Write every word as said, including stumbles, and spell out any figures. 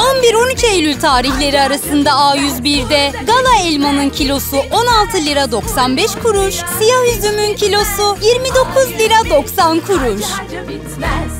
on bir on üç Eylül tarihleri arasında A yüz bir'de Gala elmanın kilosu on altı lira doksan beş kuruş, siyah üzümün kilosu yirmi dokuz lira doksan kuruş.